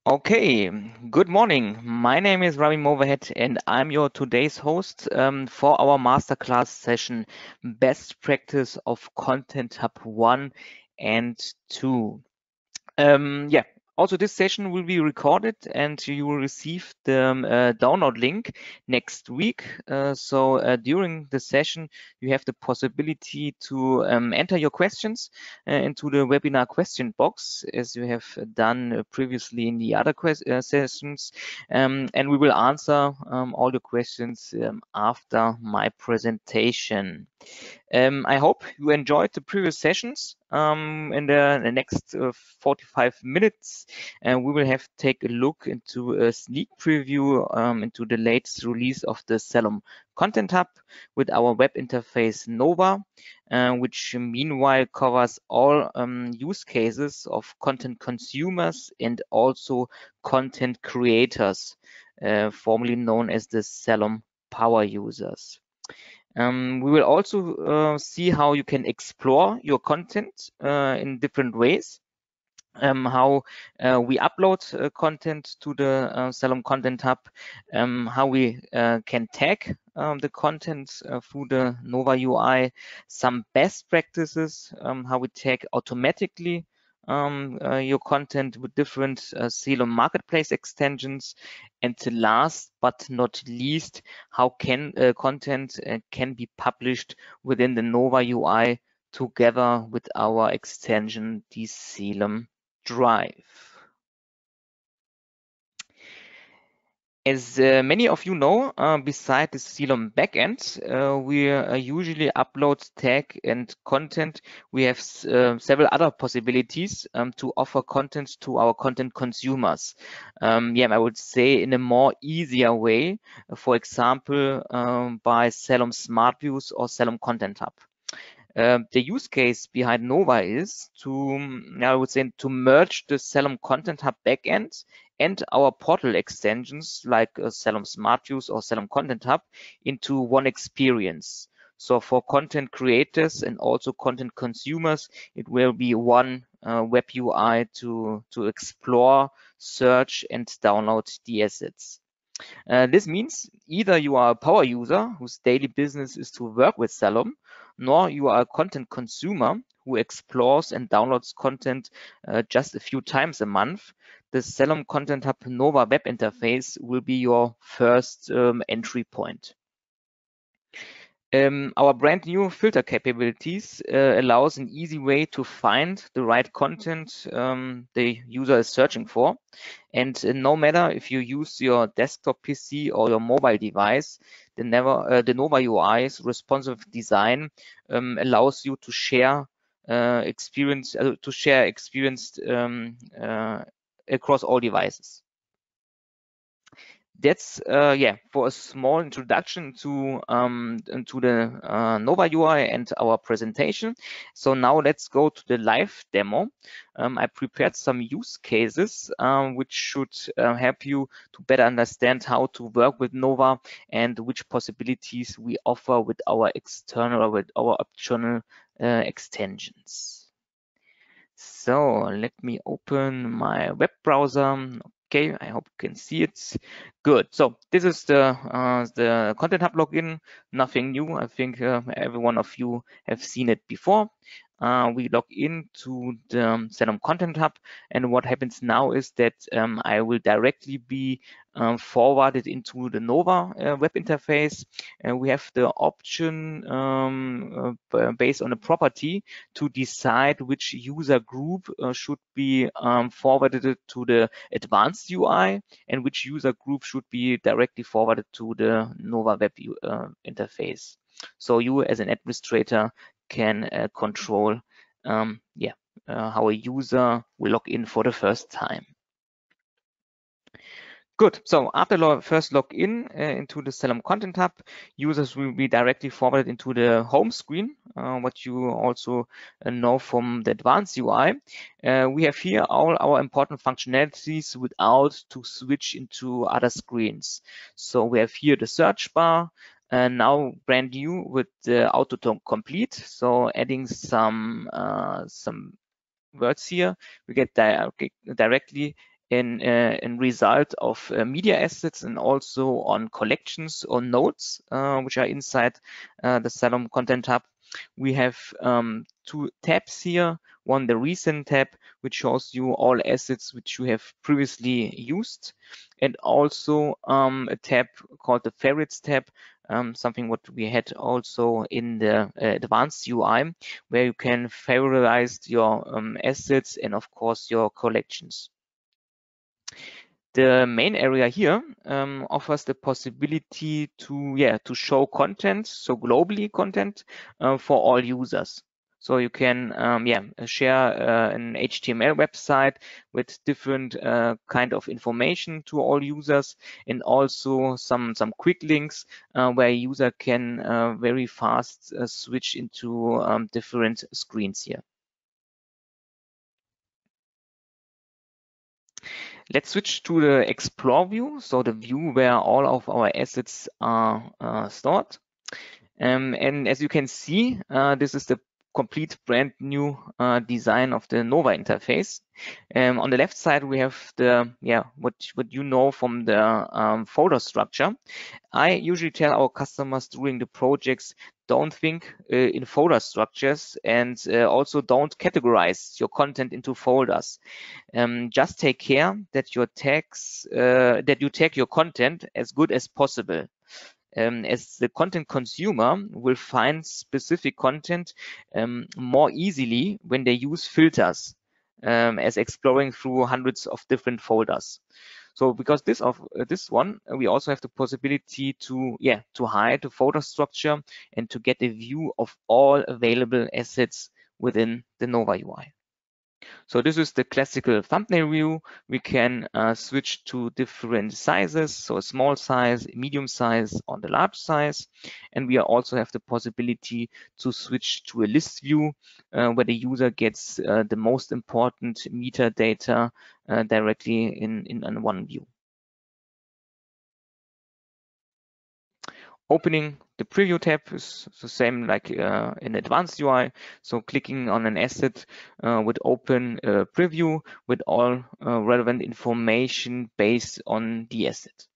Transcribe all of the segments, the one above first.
Okay, good morning. My name is Ravi Movahed and I'm your today's host for our masterclass session, Best Practice of Content Hub 1 and 2. Yeah, also this session will be recorded and you will receive the download link next week. So during the session, you have the possibility to enter your questions into the webinar question box, as you have done previously in the other sessions. And we will answer all the questions after my presentation. I hope you enjoyed the previous sessions. In the next 45 minutes, we will have take a look into a sneak preview into the latest release of the Xelum Content Hub with our web interface Nova, which meanwhile covers all use cases of content consumers and also content creators, formerly known as the Xelum power users. We will also see how you can explore your content in different ways. How we upload content to the Xelum Content Hub, how we can tag the content through the Nova UI, some best practices, how we tag automatically your content with different Xelum marketplace extensions, and last but not least, how can content can be published within the Nova UI together with our extension, the Xelum Drive. As many of you know, beside the Xelum backend, we usually upload tag and content. We have several other possibilities to offer content to our content consumers. I would say in a more easier way, for example, by Xelum Smart Views or Xelum Content Hub. The use case behind Nova is to, I would say, to merge the Xelum Content Hub backend and our portal extensions like Xelum Smart Views or Xelum Content Hub into one experience. So for content creators and also content consumers, it will be one web UI to explore, search, and download the assets. This means either you are a power user whose daily business is to work with Xelum, nor you are a content consumer who explores and downloads content just a few times a month. The Xelum Content Hub Nova web interface will be your first entry point. Our brand new filter capabilities allows an easy way to find the right content the user is searching for. And no matter if you use your desktop PC or your mobile device, the Nova UI's responsive design allows you to share experience across all devices. That's for a small introduction to the Nova UI and our presentation. So now let's go to the live demo. I prepared some use cases which should help you to better understand how to work with Nova and which possibilities we offer with our external or with our optional extensions. So let me open my web browser. Okay, I hope you can see it. Good. So this is the Content Hub login. Nothing new. I think every one of you have seen it before. We log into the Xelum Content Hub, and what happens now is that I will directly be forwarded into the Nova web interface. We have the option based on a property to decide which user group should be forwarded to the advanced UI and which user group should be directly forwarded to the Nova web interface. So you as an administrator can control how a user will log in for the first time. Good. So after first login into the Xelum Content Hub, users will be directly forwarded into the home screen, what you also know from the advanced UI. We have here all our important functionalities without to switch into other screens. So we have here the search bar, now brand new with the auto-complete. So adding some words here, we get directly in result of media assets and also on collections or nodes, which are inside the Salom Content Hub. We have two tabs here. One, the recent tab, which shows you all assets which you have previously used, and also a tab called the favorites tab, something what we had also in the advanced UI, where you can favoritize your assets and of course your collections. The main area here offers the possibility to show content, so globally content for all users. So you can share an HTML website with different kind of information to all users, and also some quick links where a user can very fast switch into different screens here. Let's switch to the Explore view, so the view where all of our assets are stored. And as you can see, this is the complete brand new design of the Nova interface. On the left side, we have the what you know from the folder structure. I usually tell our customers during the projects, don't think in folder structures, and also don't categorize your content into folders. Just take care that your tags that you tag your content as good as possible. As the content consumer will find specific content more easily when they use filters, as exploring through hundreds of different folders. So because this one, we also have the possibility to hide the folder structure and to get a view of all available assets within the Nova UI. So this is the classical thumbnail view. We can switch to different sizes, so a small size, medium size, on the large size. And we also have the possibility to switch to a list view where the user gets the most important metadata directly in one view. Opening the preview tab is the same like in advanced UI. So clicking on an asset would open a preview with all relevant information based on the asset.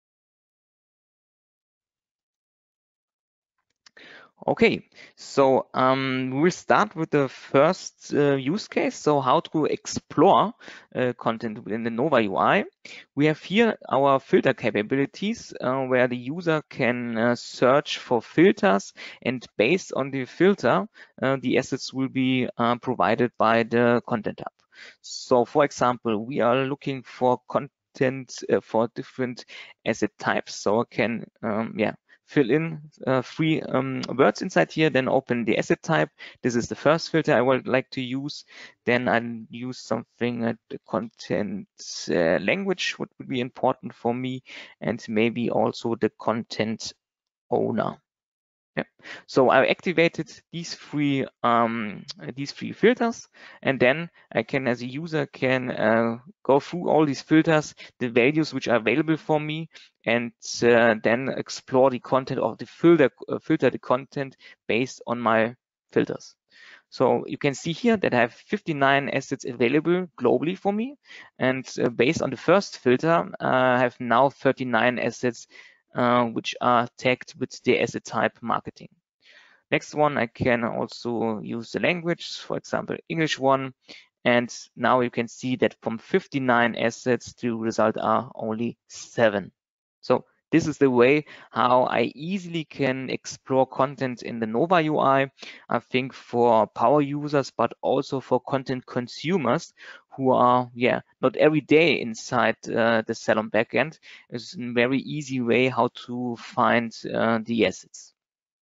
Okay, so we'll start with the first use case. So how to explore content within the Nova UI. We have here our filter capabilities where the user can search for filters, and based on the filter, the assets will be provided by the Content Hub. So for example, we are looking for content for different asset types. So I can fill in 3 words inside here, then open the asset type. This is the first filter I would like to use. Then I'll use something at the content language, what would be important for me, and maybe also the content owner. Yeah. So I activated these three filters, and then I can, as a user, can go through all these filters, the values which are available for me, and then explore the content of the filter the content based on my filters. So you can see here that I have 59 assets available globally for me, and based on the first filter, I have now 39 assets which are tagged with the asset type marketing. Next one, I can also use the language, for example, English one. And now you can see that from 59 assets, the result are only 7. So this is the way how I easily can explore content in the Nova UI. I think for power users, but also for content consumers who are, not every day inside the Salom backend. It's a very easy way how to find the assets.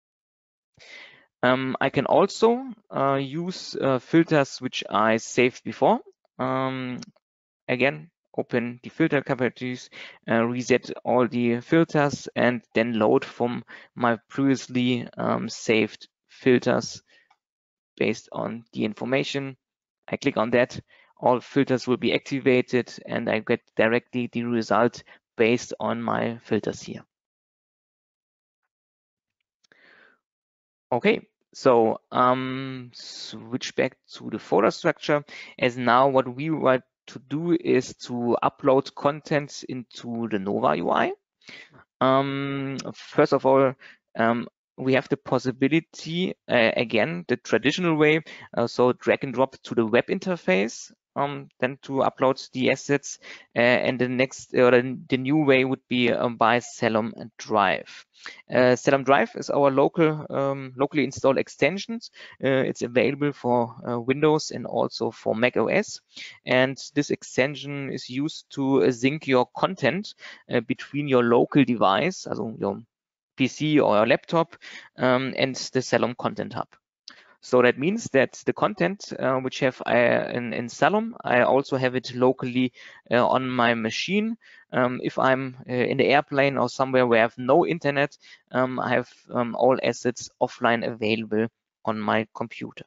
I can also use filters which I saved before. Again, open the filter capabilities, reset all the filters, and then load from my previously saved filters based on the information. I click on that, all filters will be activated, and I get directly the result based on my filters here. Okay, so switch back to the folder structure, as now what we to do is to upload content into the Nova UI. First of all, we have the possibility, again, the traditional way, so drag and drop to the web interface, then to upload the assets, and the next, or the new way would be by Celum Drive. Celum Drive is our locally installed extensions. It's available for Windows and also for Mac OS. And this extension is used to sync your content between your local device, also your PC or your laptop, and the Celum Content Hub. So that means that the content which have in Celum, I also have it locally on my machine. If I'm in the airplane or somewhere where I have no internet, I have all assets offline available on my computer.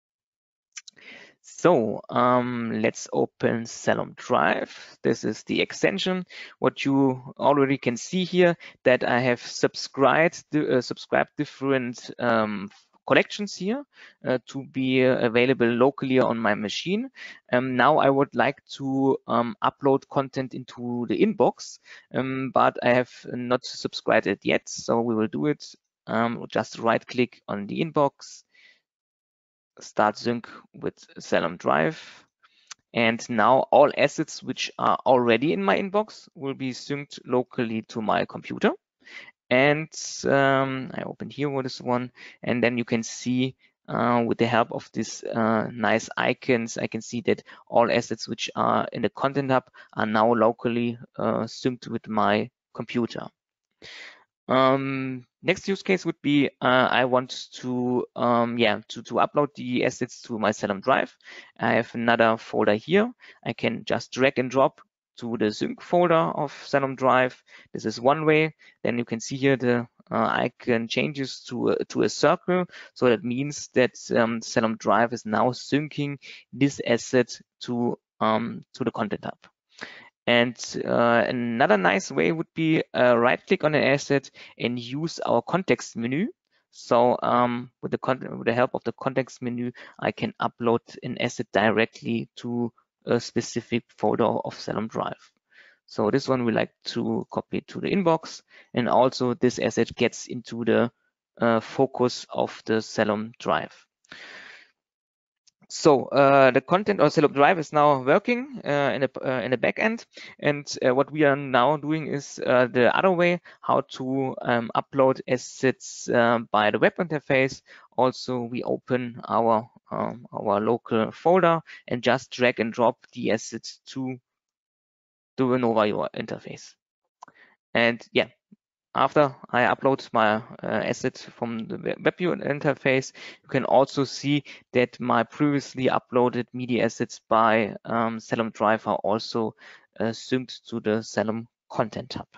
So let's open Celum Drive. This is the extension. What you already can see here, that I have subscribed different collections here to be available locally on my machine. Now I would like to upload content into the inbox, but I have not subscribed it yet. So we will do it. Just right click on the inbox, start sync with Celum Drive. And now all assets which are already in my inbox will be synced locally to my computer. And I opened here with this one, and then you can see with the help of these nice icons, I can see that all assets which are in the Content Hub are now locally synced with my computer. Next use case would be I want to upload the assets to my Celum Drive. I have another folder here. I can just drag and drop to the sync folder of Celum Drive. This is one way. Then you can see here the icon changes to a circle. So that means that Celum Drive is now syncing this asset to the Content Hub. And another nice way would be right click on an asset and use our context menu. So with the help of the context menu, I can upload an asset directly to a specific folder of Celum Drive. So this one we like to copy to the inbox, and also this asset gets into the focus of the Celum Drive. So the content of Celum Drive is now working in the back end, and what we are now doing is the other way, how to upload assets by the web interface. Also, we open our local folder and just drag and drop the assets to the Nova UI interface. And yeah, after I upload my asset from the web interface, you can also see that my previously uploaded media assets by Celum Drive are also synced to the Celum Content Hub.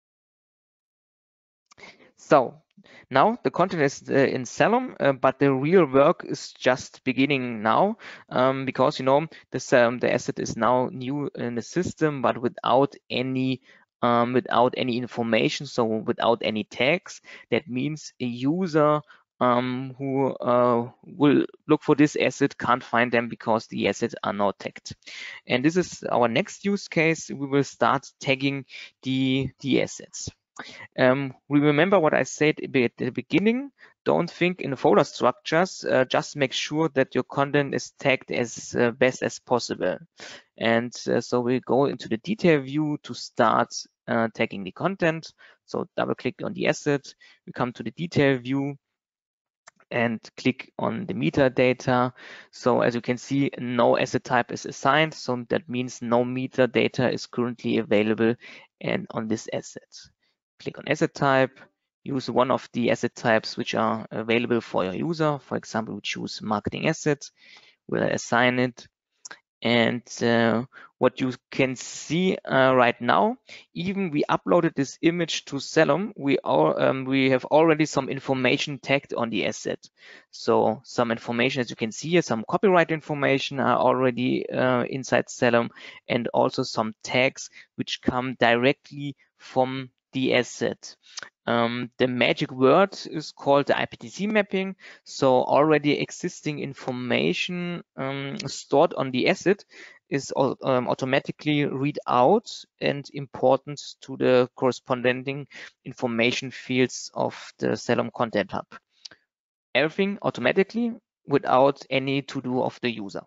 So now the content is in Celum, but the real work is just beginning now, because the asset is now new in the system, but without any information, so without any tags. That means a user who will look for this asset can't find them because the assets are not tagged. And this is our next use case. We will start tagging the assets. We remember what I said at the beginning. Don't think in folder structures. Just make sure that your content is tagged as best as possible. And so we go into the detail view to start tagging the content. So double click on the asset. We come to the detail view and click on the metadata. So as you can see, no asset type is assigned. So that means no metadata is currently available and on this asset. Click on asset type, use one of the asset types which are available for your user. For example, we choose marketing assets, we'll assign it. And what you can see right now, even we uploaded this image to Celum, we have already some information tagged on the asset. So some information, as you can see here, some copyright information are already inside Celum, and also some tags which come directly from the asset. The magic word is called the IPTC mapping. So already existing information stored on the asset is automatically read out and important to the corresponding information fields of the Xelum Content Hub. Everything automatically without any to-do of the user.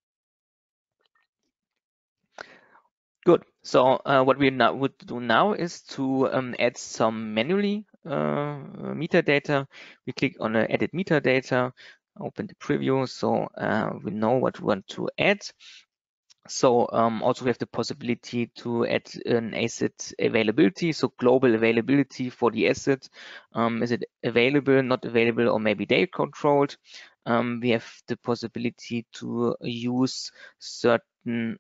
Good. So what we would do now is to add some manually metadata. We click on edit metadata, open the preview, so we know what we want to add. So also we have the possibility to add an asset availability, so global availability for the asset. Is it available, not available, or maybe date controlled? We have the possibility to use certain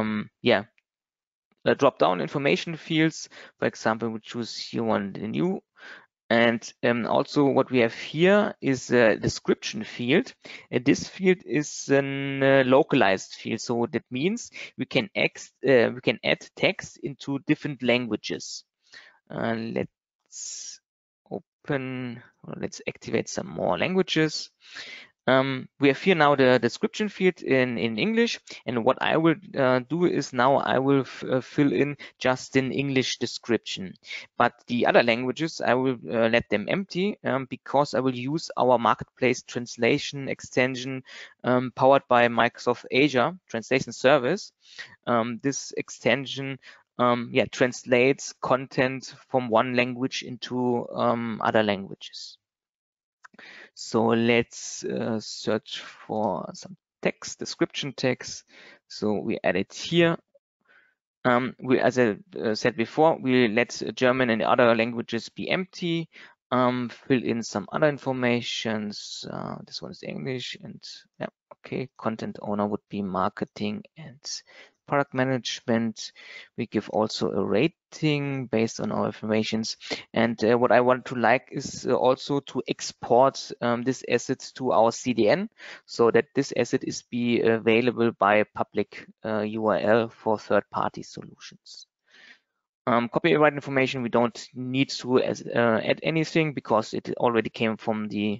drop-down information fields. For example, we choose here one, the new. And also what we have here is a description field. And this field is a localized field. So that means we can add text into different languages. Let's activate some more languages. We have here now the description field in English, and what I will do is now I will fill in just an English description. But the other languages, I will let them empty because I will use our marketplace translation extension powered by Microsoft Azure Translation Service. This extension translates content from one language into other languages. So let's search for some text, description text. So we add it here. As I said before, we let German and other languages be empty. Fill in some other informations. This one is English, and yeah, okay. Content owner would be marketing and product management. We give also a rating based on our informations. And what I want to like is also to export this asset to our CDN so that this asset is be available by public URL for third-party solutions. Copyright information, we don't need to add anything because it already came from the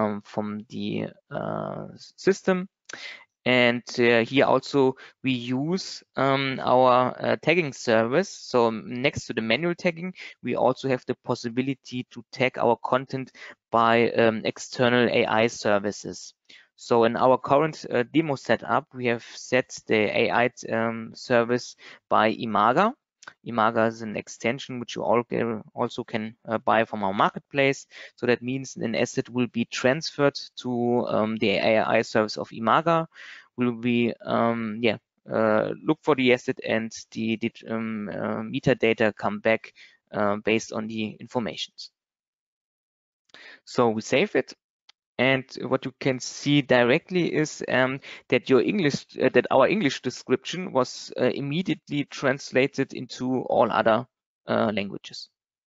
system. And here also we use our tagging service. So next to the manual tagging, we also have the possibility to tag our content by external AI services. So in our current demo setup, we have set the AI service by Imaga. Imaga is an extension which you also can buy from our marketplace. So that means an asset will be transferred to the AI service of Imaga. Will be look for the asset and the metadata come back based on the informations. So we save it. And what you can see directly is that our English description was immediately translated into all other languages.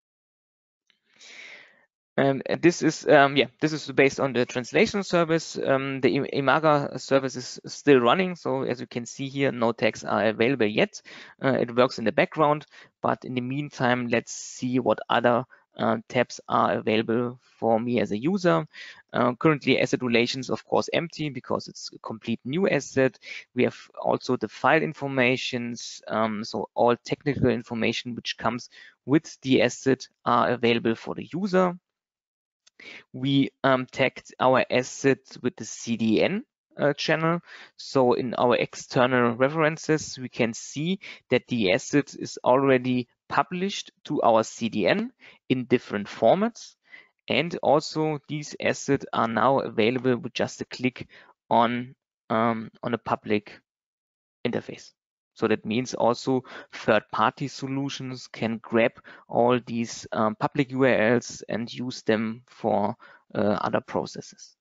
This is based on the translation service. The Imaga service is still running, so as you can see here, no tags are available yet. It works in the background, but in the meantime, let's see what other tabs are available for me as a user. Currently, asset relations, of course, empty because it's a complete new asset. We have also the file informations, so all technical information which comes with the asset are available for the user. We tagged our asset with the CDN channel. So in our external references, we can see that the asset is already published to our CDN in different formats. And also these assets are now available with just a click on a public interface. So that means also third-party solutions can grab all these public URLs and use them for other processes.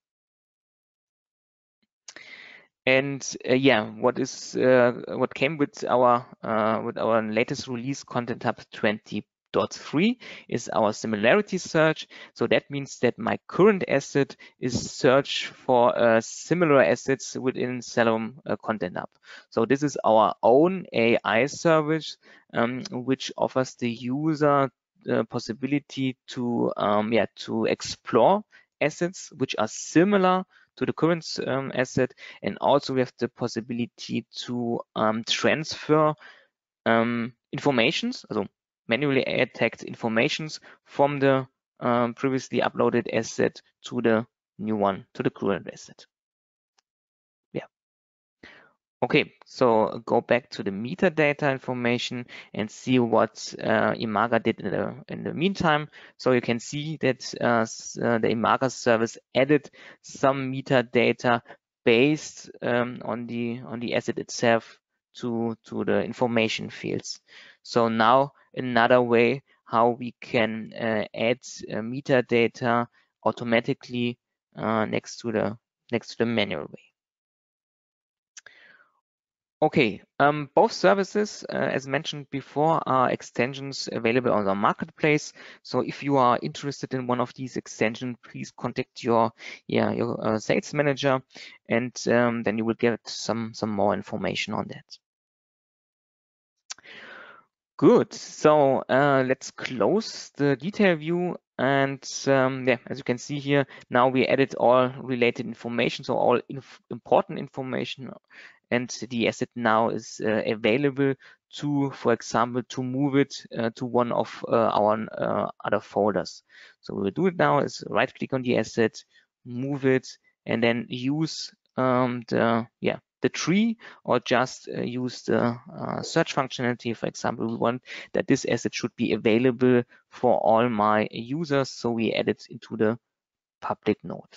And what came with our latest release, Content Hub 20.3, is our similarity search. So that means that my current asset is search for similar assets within Xelum Content Hub. So this is our own AI service, which offers the user possibility to to explore assets which are similar to the current asset, and also we have the possibility to transfer informations, also manually add tagged informations from the previously uploaded asset to the new one, to the current asset. Yeah. Okay, so go back to the metadata information and see what Imaga did in the meantime. So you can see that the Imaga service added some metadata based on the asset itself to the information fields. So now another way how we can add metadata automatically next to the manual way. Okay, both services, as mentioned before, are extensions available on the marketplace. So if you are interested in one of these extensions, please contact your sales manager, and then you will get some more information on that. Good. So let's close the detail view. And as you can see here, now we added all related information, so all important information, and the asset now is available to, for example, to move it to one of our other folders. So we will do it now is right click on the asset, move it, and then use the tree, or just use the search functionality. For example, we want that this asset should be available for all my users, so we add it into the public node.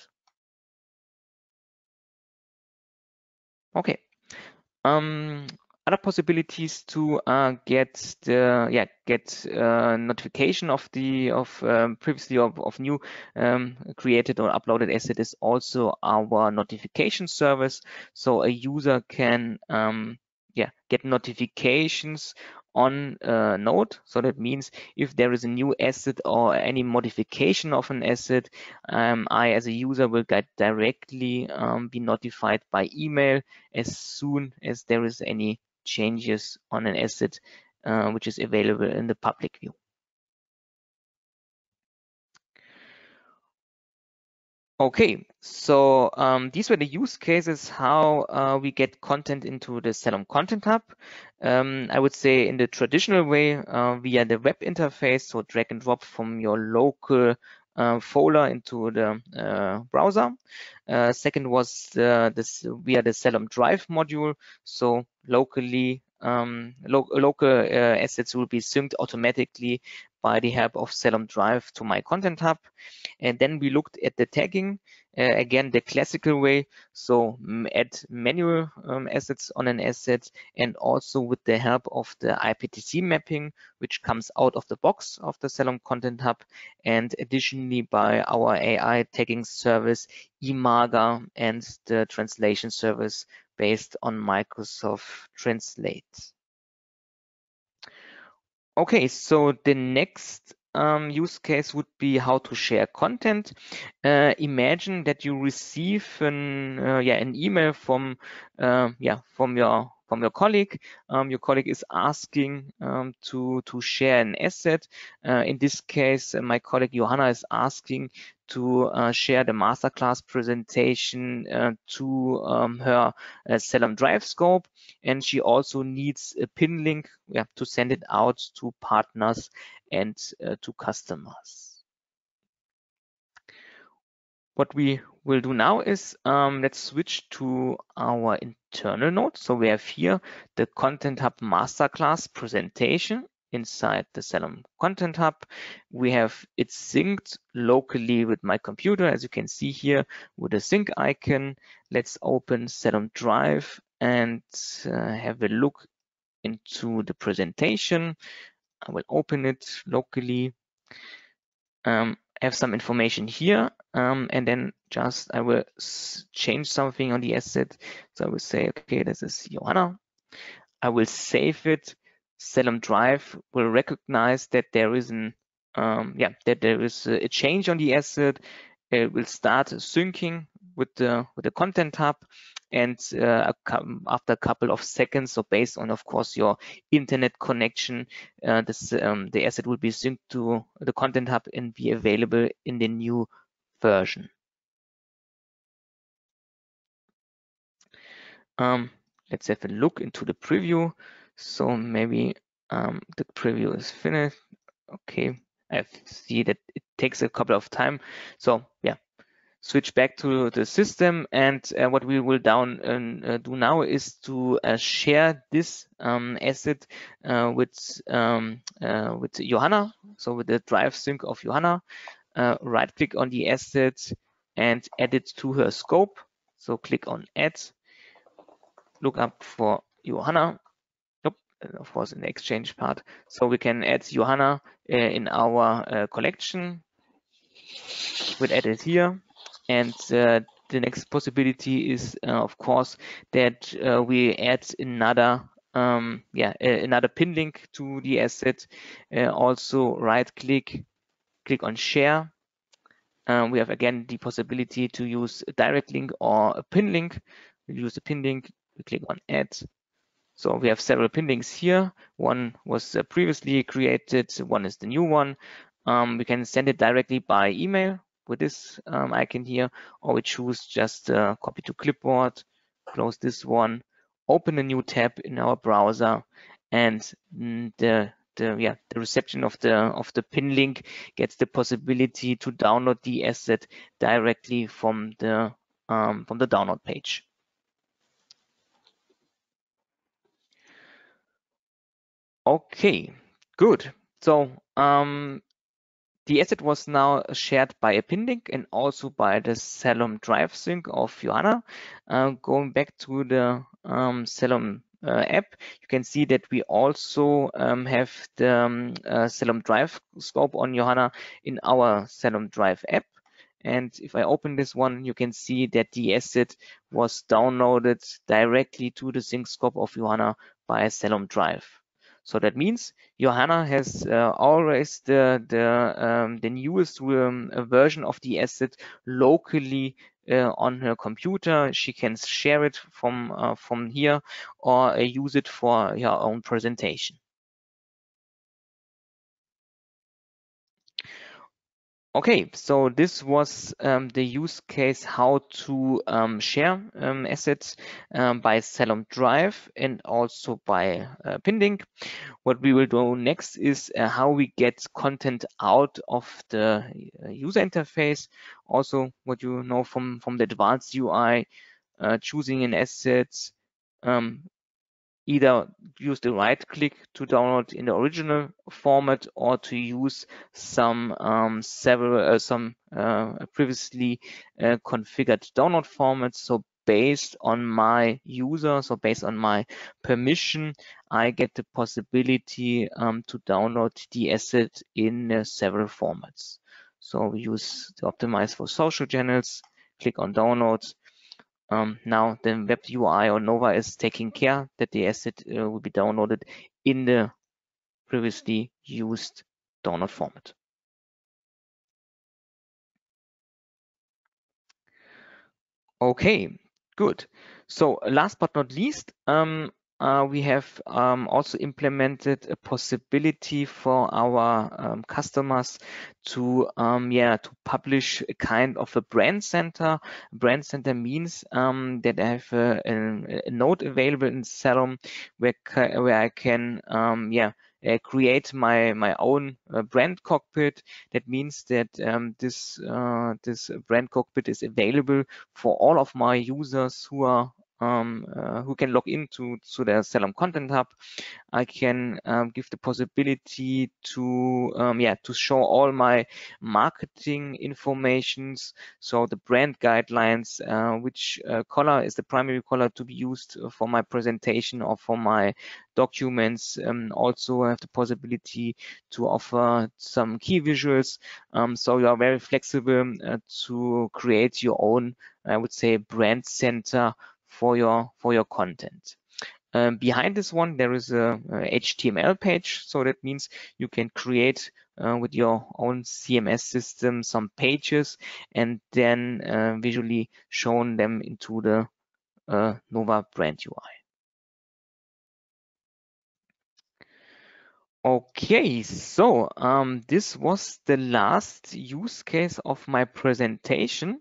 Okay. Other possibilities to get notification of previously of new created or uploaded asset is also our notification service. So a user can get notifications on a node. So that means if there is a new asset or any modification of an asset, I as a user will get directly be notified by email as soon as there is any changes on an asset which is available in the public view. Okay, so these were the use cases how we get content into the Xelom Content Hub. I would say in the traditional way via the web interface, so drag and drop from your local folder into the browser. Second was via the Xelom Drive module, so locally local assets will be synced automatically by the help of Xelom Drive to my Content Hub. And then we looked at the tagging, again, the classical way. So add manual assets on an asset, and also with the help of the IPTC mapping, which comes out of the box of the Xelom Content Hub, and additionally by our AI tagging service, Imaga, and the translation service based on Microsoft Translate. Okay, so the next use case would be how to share content. Imagine that you receive an email from your colleague. Your colleague is asking to share an asset. In this case, my colleague Johanna is asking to share the masterclass presentation to her Xelom Drive scope, and she also needs a pin link to send it out to partners and to customers. What we will do now is let's switch to our internal node. So we have here the Content Hub Masterclass presentation inside the Xelom Content Hub. We have it synced locally with my computer, as you can see here with the sync icon. Let's open Xelom Drive and have a look into the presentation. I will open it locally. Have some information here, and then just I will change something on the asset. So I will say, okay, this is Johanna. I will save it. Xelom Drive will recognize that there is a change on the asset. It will start syncing with the Content Hub, and after a couple of seconds, so based on, of course, your internet connection, the asset will be synced to the Content Hub and be available in the new version. Let's have a look into the preview. So maybe the preview is finished. Okay, I see that it takes a couple of time. So yeah, switch back to the system, and what we will do now is to share this asset with Johanna. So with the Drive sync of Johanna, right click on the asset and add it to her scope. So click on Add, look up for Johanna. Nope, of course in the Exchange part. So we can add Johanna in our collection. We'll add it here, and the next possibility is, of course, that we add another another pin link to the asset. Also, right click on Share. We have again the possibility to use a direct link or a pin link. We use the pin link. We click on Add. So we have several pin links here. One was previously created. One is the new one. We can send it directly by email with this icon here, or we choose just copy to clipboard, close this one, open a new tab in our browser, and the reception of the pin link gets the possibility to download the asset directly from the download page. Okay, good. So the asset was now shared by a pin link and also by the Celum Drive sync of Johanna. Going back to the Celum app, you can see that we also have the Celum Drive scope on Johanna in our Celum Drive app. And if I open this one, you can see that the asset was downloaded directly to the sync scope of Johanna by Celum Drive. So that means Johanna has always the newest version of the asset locally on her computer. She can share it from here or use it for her own presentation. Okay, so this was the use case how to share assets by Celum Drive and also by pin link. What we will do next is how we get content out of the user interface. Also, what you know from the advanced UI, choosing an asset, either use the right click to download in the original format or to use some previously configured download formats. So based on my user, so based on my permission, I get the possibility to download the asset in several formats. So we use the optimize for social channels, click on downloads. Now the web UI or Nova is taking care that the asset will be downloaded in the previously used download format. Okay, good. So last but not least, we have also implemented a possibility for our customers to publish a kind of a brand center. Brand center means that I have a node available in Celum where I can create my own brand cockpit. That means that this brand cockpit is available for all of my users who are who can log into their Celum Content Hub. I can give the possibility to show all my marketing informations, so the brand guidelines, which color is the primary color to be used for my presentation or for my documents. Also have the possibility to offer some key visuals, so you are very flexible to create your own, I would say, brand center for your content. Behind this one, there is a HTML page. So that means you can create with your own CMS system some pages and then visually shown them into the Nova Brand UI. Okay, so this was the last use case of my presentation.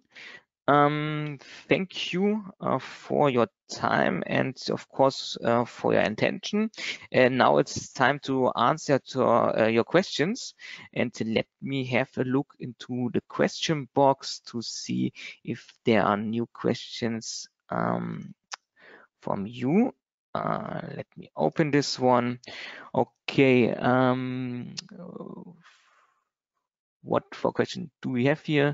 Thank you for your time and of course for your attention. And now it's time to answer to your questions, and let me have a look into the question box to see if there are new questions from you. Let me open this one. Okay. What for question do we have here?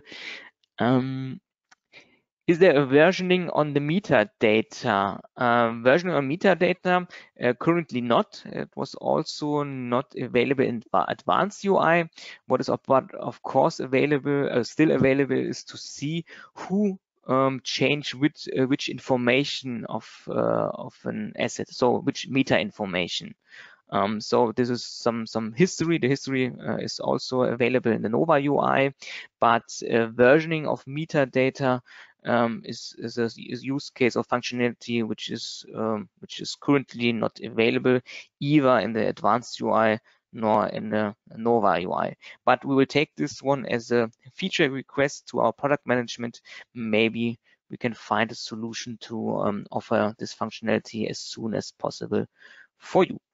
Is there a versioning on the metadata? Versioning on metadata, currently not. It was also not available in advanced UI. What is of course available, still available, is to see who changed which information of an asset, so which meta information. So this is some history. The history is also available in the Nova UI, but versioning of metadata is a use case of functionality which is currently not available either in the advanced UI nor in the Nova UI. But we will take this one as a feature request to our product management. Maybe we can find a solution to offer this functionality as soon as possible for you.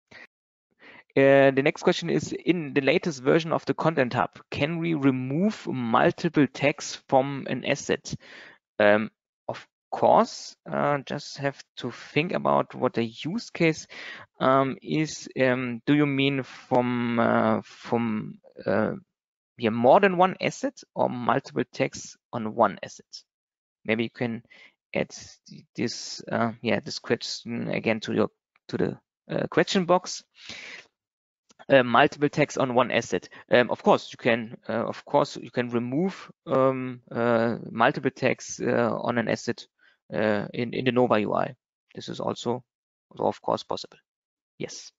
The next question is, in the latest version of the Content Hub, can we remove multiple tags from an asset? Of course, just have to think about what the use case is. Do you mean from more than one asset or multiple tags on one asset? Maybe you can add this this question again to the question box. Multiple tags on one asset. Of course, you can remove multiple tags on an asset in the Nova UI. This is also of course possible. Yes.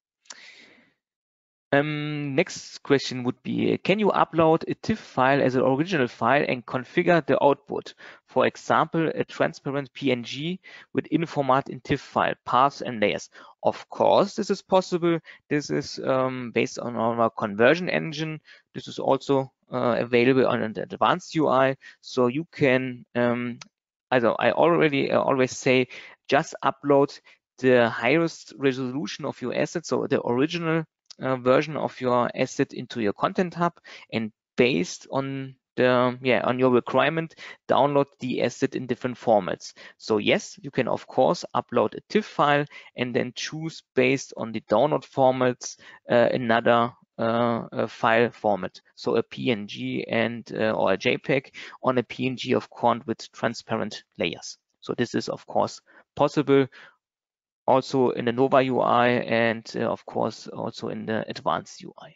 Next question would be, can you upload a TIFF file as an original file and configure the output? For example, a transparent PNG with informat in TIFF file, paths and layers. Of course, this is possible. This is based on our conversion engine. This is also available on the advanced UI. So you can, I always say, just upload the highest resolution of your asset, so the original version of your asset into your Content Hub, and based on on your requirement, download the asset in different formats. So yes, you can of course upload a TIFF file and then choose based on the download formats another file format, so a PNG and or a JPEG on a PNG of course with transparent layers. So this is of course possible also in the Nova UI and of course also in the advanced UI.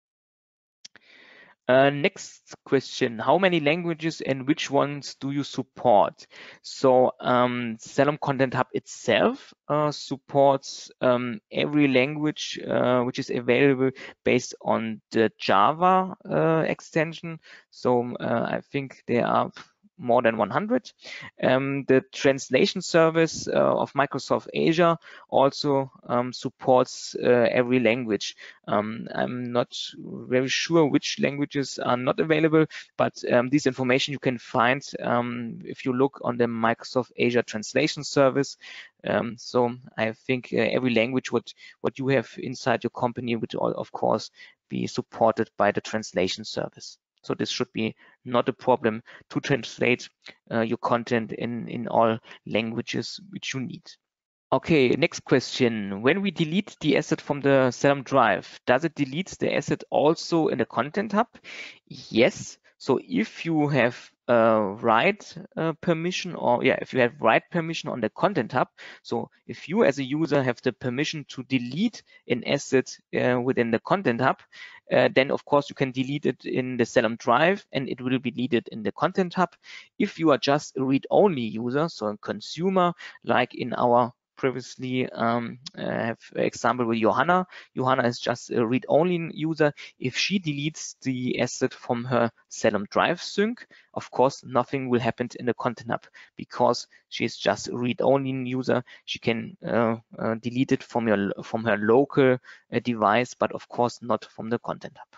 Next question, how many languages and which ones do you support? So Xelom Content Hub itself supports every language which is available based on the Java extension. So I think there are more than 100. The translation service of Microsoft Azure also supports every language. I'm not very sure which languages are not available, but this information you can find if you look on the Microsoft Azure translation service. So I think every language what you have inside your company would of course be supported by the translation service. So this should be not a problem to translate your content in all languages which you need. Okay, next question. When we delete the asset from the Xelom drive, does it delete the asset also in the Content Hub? Yes. So if you have write permission, or if you have write permission on the Content Hub, so if you as a user have the permission to delete an asset within the Content Hub, then of course you can delete it in the Xelom drive and it will be deleted in the Content Hub. If you are just a read-only user, so a consumer, like in our previously have example with Johanna. Johanna is just a read-only user. If she deletes the asset from her Xelum Drive sync, of course, nothing will happen in the Content Hub because she's just a read-only user. She can delete it from her local device, but of course not from the Content Hub.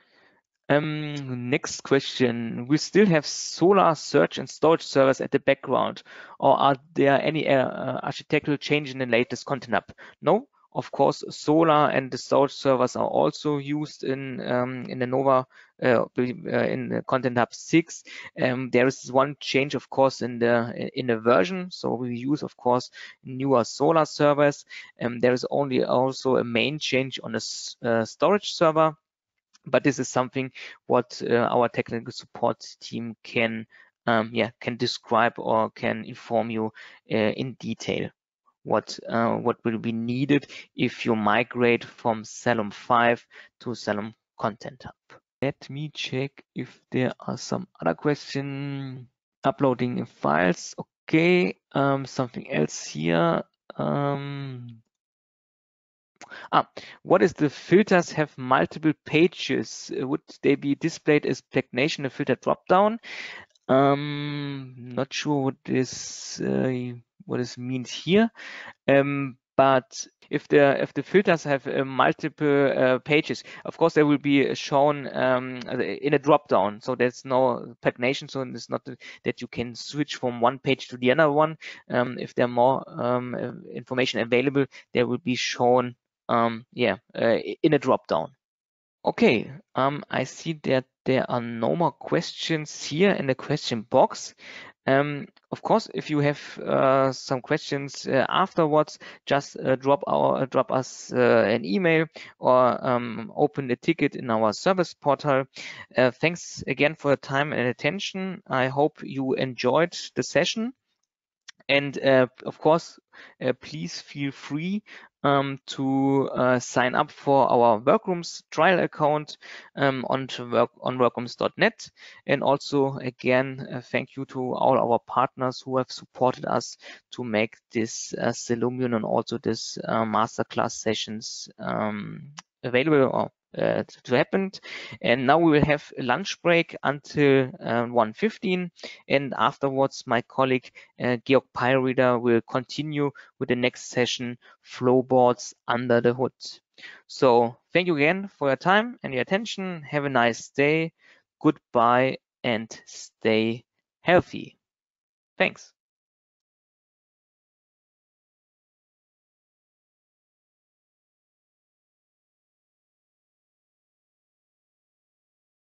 Next question. We still have Solr search and storage servers at the background, or are there any architectural change in the latest Content Hub? No, of course, Solr and the storage servers are also used in the Nova in the Content Hub 6. There is one change, of course, in the version. So we use, of course, newer Solr servers. There is only also a main change on the storage server. But this is something what our technical support team can describe or can inform you in detail what will be needed if you migrate from Xelum 5 to Xelum Content Hub. Let me check if there are some other questions. Uploading files. Okay, something else here. What is the filters have multiple pages? Would they be displayed as Plec Nation, a filter dropdown? Not sure what this means here. But if the filters have multiple pages, of course they will be shown in a dropdown. So there's no Plec Nation, so it's not that you can switch from one page to the other one. If there are more information available, they will be shown in a dropdown. Okay, I see that there are no more questions here in the question box. Of course, if you have some questions afterwards, just drop us an email or open a ticket in our service portal. Thanks again for your time and attention. I hope you enjoyed the session. And of course, please feel free to sign up for our Workrooms trial account on workrooms.net. And also, again, thank you to all our partners who have supported us to make this Xelumion and also this masterclass sessions available or to happen. And now we will have a lunch break until 1:15, and afterwards my colleague Georg Peirieder will continue with the next session, Flowboards under the hood. So thank you again for your time and your attention. Have a nice day. Goodbye and stay healthy. Thanks.